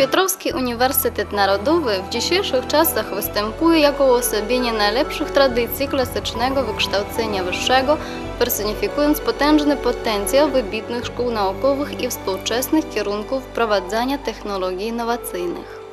Dniepropietrowski Uniwersytet Narodowy w dzisiejszych czasach występuje jako uosobienie najlepszych tradycji klasycznego wykształcenia wyższego, personifikując potężny potencjał wybitnych szkół naukowych i współczesnych kierunków wprowadzania technologii innowacyjnych.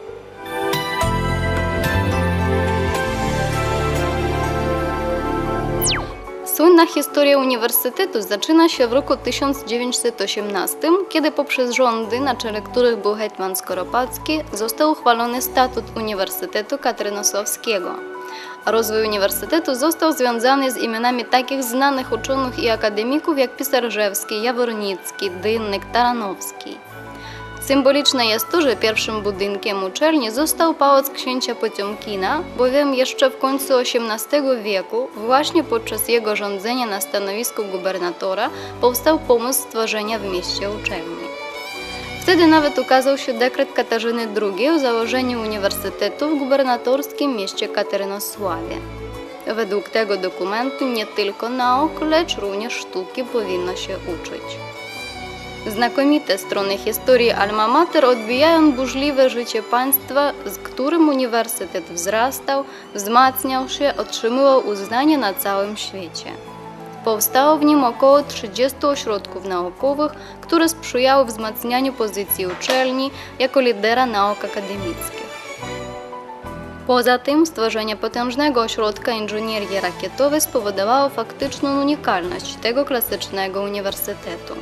Słynna historia uniwersytetu zaczyna się w roku 1918, kiedy poprzez rządy, na czele których był hetman Skoropadzki, został uchwalony statut Uniwersytetu Katerynosławskiego. Rozwój uniwersytetu został związany z imionami takich znanych uczonych i akademików jak Pisarzewski, Jawornicki, Dynnik, Taranowski. Symboliczne jest to, że pierwszym budynkiem uczelni został pałac księcia Potiomkina, bowiem jeszcze w końcu XVIII wieku, właśnie podczas jego rządzenia na stanowisku gubernatora, powstał pomysł stworzenia w mieście uczelni. Wtedy nawet ukazał się dekret Katarzyny II o założeniu uniwersytetu w gubernatorskim mieście Katerynosławie. Według tego dokumentu nie tylko nauk, lecz również sztuki powinno się uczyć. Znakomite strony historii Alma Mater odbijają burzliwe życie państwa, z którym uniwersytet wzrastał, wzmacniał się, otrzymywał uznanie na całym świecie. Powstało w nim około 30 ośrodków naukowych, które sprzyjały wzmacnianiu pozycji uczelni jako lidera nauk akademickich. Poza tym stworzenie potężnego ośrodka inżynierii rakietowej spowodowało faktyczną unikalność tego klasycznego uniwersytetu.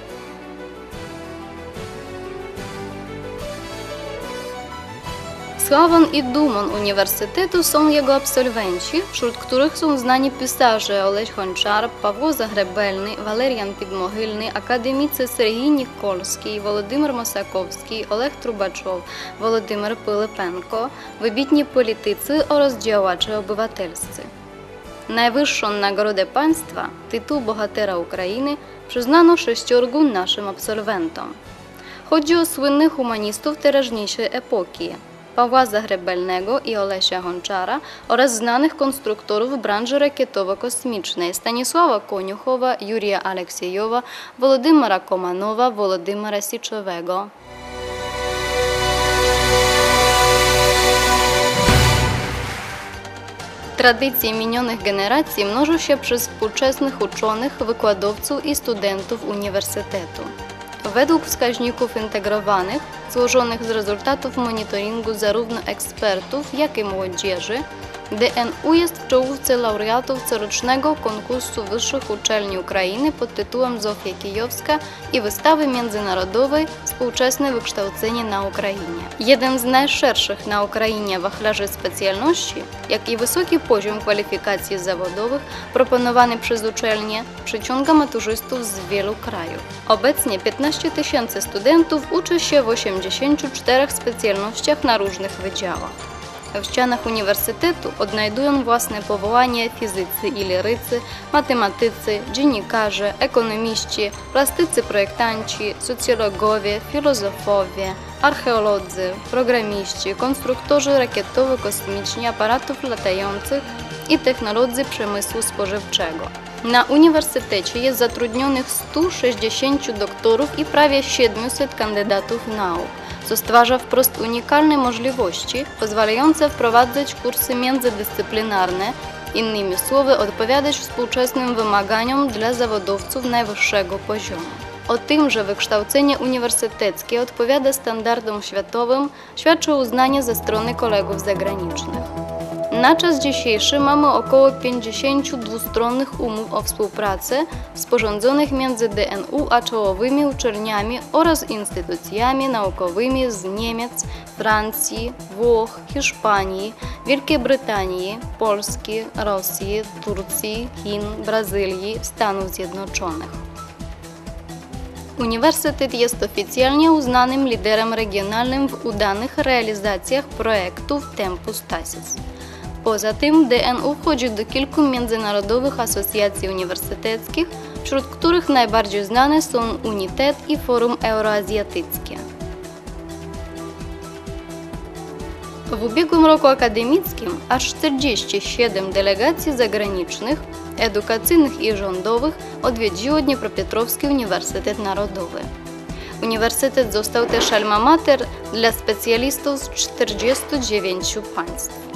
Sławą i dumą uniwersytetu są jego absolwenci, wśród których są znani pisarze Olесь Гончар, Павло Загребельний, Валеріан Підмогильний, akademicy Сергій Нікольський, Володимир Мосаковський, Олег Трубачов, Володимир Пилипенко, wybitni politycy oraz działacze obywatelscy. Najwyższą nagrodę państwa, tytuł Bohatera Ukrainy, przyznano 6 naszym absolwentom. Chodzi o słynnych humanistów teraźniejszej epoki, Pawła Zagrebelnego i Olesia Гончара oraz znanych konstruktorów branży rakietowo-kosmicznej Stanisława Koniuchowa, Jurija Aleksiejowa, Wolodymyra Komanowa, Wolodymyra Siczowego. Tradycje minionych generacji mnożą się przez współczesnych uczonych, wykładowców i studentów uniwersytetu. Według wskaźników integrowanych, złożonych z rezultatów monitoringu zarówno ekspertów, jak i młodzieży, DNU jest w czołówce laureatów corocznego konkursu wyższych uczelni Ukrainy pod tytułem Zofia Kijowska i wystawy międzynarodowej Współczesne wykształcenie na Ukrainie. Jeden z najszerszych na Ukrainie wachlarzy specjalności, jak i wysoki poziom kwalifikacji zawodowych proponowany przez uczelnię przyciąga maturzystów z wielu krajów. Obecnie 15 000 studentów uczy się w 84 specjalnościach na różnych wydziałach. W ścianach uniwersytetu odnajdują własne powołanie fizycy i lirycy, matematycy, dziennikarze, ekonomiści, plastycy projektanci, socjologowie, filozofowie, archeolodzy, programiści, konstruktorzy rakietowo-kosmiczni aparatów latających i technolodzy przemysłu spożywczego. Na uniwersytecie jest zatrudnionych 160 doktorów i prawie 700 kandydatów nauk, co stwarza wprost unikalne możliwości pozwalające wprowadzać kursy międzydyscyplinarne, innymi słowy odpowiadać współczesnym wymaganiom dla zawodowców najwyższego poziomu. O tym, że wykształcenie uniwersyteckie odpowiada standardom światowym, świadczy uznanie ze strony kolegów zagranicznych. Na czas dzisiejszy mamy około 50 dwustronnych umów o współpracy sporządzonych między DNU a czołowymi uczelniami oraz instytucjami naukowymi z Niemiec, Francji, Włoch, Hiszpanii, Wielkiej Brytanii, Polski, Rosji, Turcji, Chin, Brazylii, Stanów Zjednoczonych. Uniwersytet jest oficjalnie uznanym liderem regionalnym w udanych realizacjach projektów Tempus Tasis. Poza tym DNU wchodzi do kilku międzynarodowych asocjacji uniwersyteckich, wśród których najbardziej znane są UNITET i Forum Euroazjatyckie. W ubiegłym roku akademickim aż 47 delegacji zagranicznych, edukacyjnych i rządowych odwiedziło Dniepropietrowski Uniwersytet Narodowy. Uniwersytet został też alma mater dla specjalistów z 49 państw.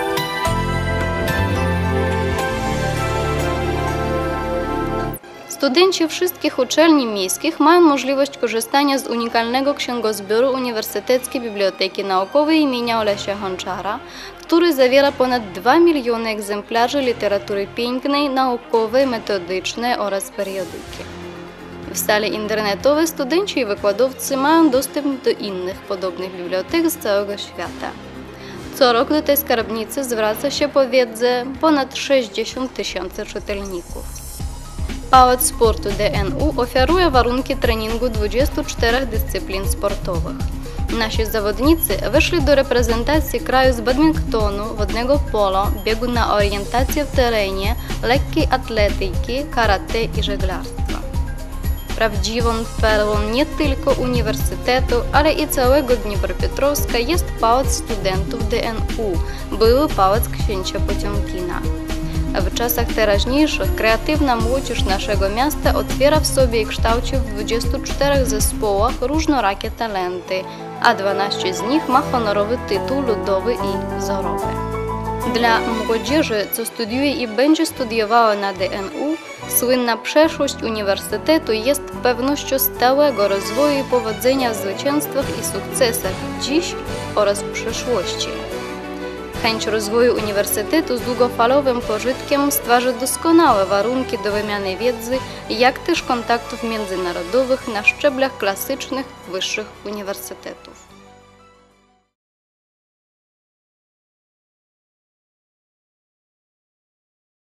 Studenci wszystkich uczelni miejskich mają możliwość korzystania z unikalnego księgozbioru Uniwersyteckiej Biblioteki Naukowej imienia Olesia Honczara, który zawiera ponad 2 miliony egzemplarzy literatury pięknej, naukowej, metodycznej oraz periodyki. W sali internetowej studenci i wykładowcy mają dostęp do innych podobnych bibliotek z całego świata. Co rok do tej skarbnicy zwraca się po wiedzę ponad 60 000 czytelników. Pałac Sportu DNU oferuje warunki treningu 24 dyscyplin sportowych. Nasi zawodnicy weszli do reprezentacji kraju z badmintonu, wodnego polo, biegu na orientację w terenie, lekkiej atletyki, karate i żeglarstwa. Prawdziwą perłą nie tylko uniwersytetu, ale i całego Dniepropietrowska jest Pałac Studentów DNU, były Pałac Księcia Potiomkina. W czasach teraźniejszych kreatywna młodzież naszego miasta otwiera w sobie i kształci w 24 zespołach różnorakie talenty, a 12 z nich ma honorowy tytuł ludowy i wzorowy. Dla młodzieży, co studiuje i będzie studiowała na DNU, słynna przeszłość uniwersytetu jest pewnością stałego rozwoju i powodzenia w zwycięstwach i sukcesach dziś oraz w przyszłości. Chęć rozwoju uniwersytetu z długofalowym pożytkiem stwarza doskonałe warunki do wymiany wiedzy, jak też kontaktów międzynarodowych na szczeblach klasycznych wyższych uniwersytetów.